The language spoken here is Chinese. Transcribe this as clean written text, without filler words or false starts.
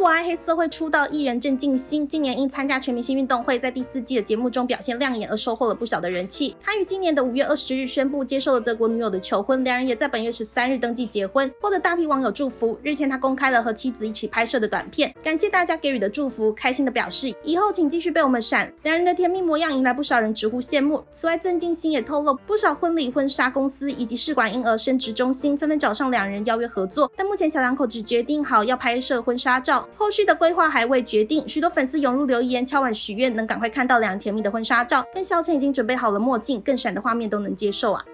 我爱黑社会出道艺人郑敬兴，今年因参加全明星运动会，在第4季的节目中表现亮眼而收获了不小的人气。他于今年的5月20日宣布接受了德国女友的求婚，两人也在本月13日登记结婚，获得大批网友祝福。日前他公开了和妻子一起拍摄的短片，感谢大家给予的祝福，开心的表示以后请继续被我们闪。两人的甜蜜模样引来不少人直呼羡慕。此外，郑敬兴也透露，不少婚礼婚纱公司以及试管婴儿生殖中心纷纷找上两人邀约合作，但目前小两口只决定好要拍摄婚纱照，后续的规划还未决定。许多粉丝涌入留言敲碗许愿，能赶快看到两人甜蜜的婚纱照，跟小倩已经准备好了墨镜，更闪的画面都能接受啊。